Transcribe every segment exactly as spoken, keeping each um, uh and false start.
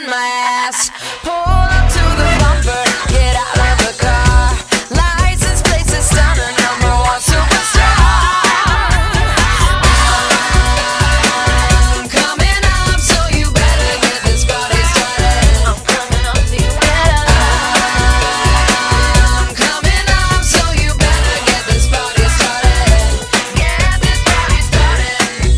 in my ass. Pull up to the bumper, get out of the car. License plates is stunning, number one superstar. I'm coming up, so you better get this party started. I'm coming up, so you better. I'm coming up, so you better get this party started. Get this party started.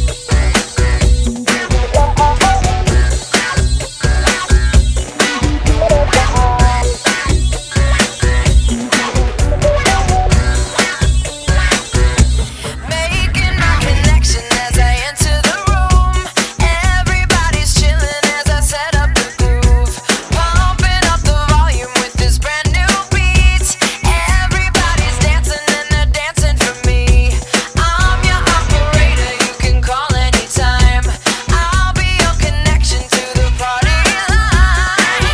Making my connection as I enter the room. Everybody's chilling as I set up the groove. Pumping up the volume with this brand new beat. Everybody's dancing and they're dancing for me. I'm your operator, you can call anytime. I'll be your connection to the party line.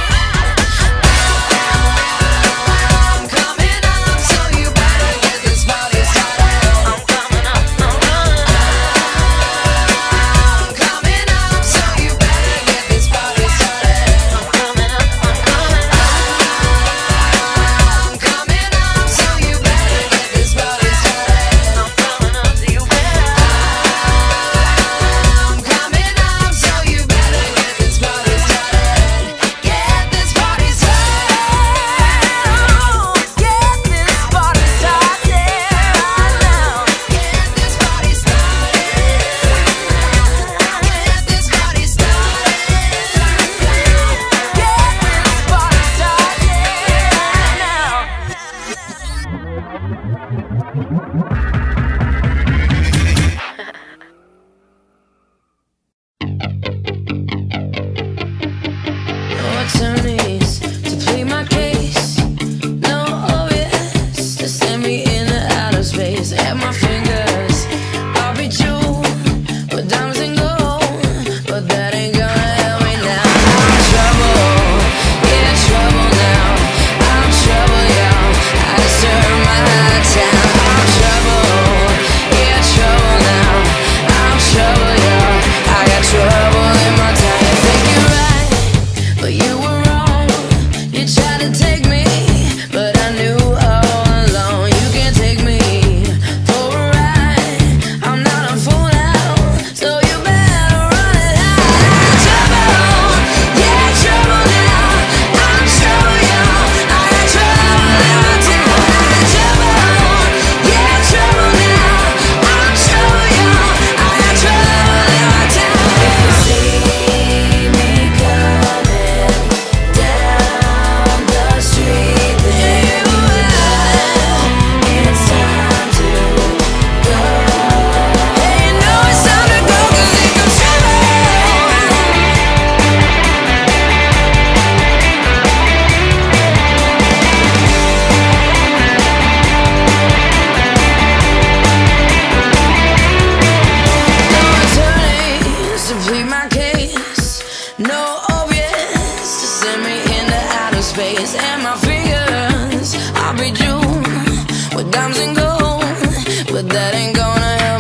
I'm coming up, so you better get this party started. I'm coming up, I'm coming up. I'm coming up, so you better get this party started. I'm coming up, I'm coming up. I'm coming up, so you better get this party started. I'm coming up, so you better. I'm coming up, so you better get this party started. Get this party started. Get this party started right now. Get this party started. Get this party started. Get this party started now. No attorneys to plead my case. No obvious to send me into outer space. At my fingers, I'll be jeweled with diamonds and gold, but that ain't gonna help me now. I'm in trouble, yeah, trouble now. I'm trouble, y'all. I disturb my town. I'm trouble, yeah, trouble now. I'm trouble, y'all. I got trouble in my town. You think you're right, but you were wrong. You tried to take me, but I knew all along you can't take me for a ride. I'm not a fool now, so you better run it out. Trouble, yeah, trouble now. I'm trouble, y'all. I got trouble in my town. Trouble, yeah, trouble now. I'm trouble, y'all. I got trouble in my town. If you see me coming down the street, then you know it's time to go. Hey, you know it's time to go, 'cause it comes trouble. No attorneys to plead my case. No obvious to send me into outer space. And my fingers, I'll be jeweled with diamonds and gold, but that ain't gonna help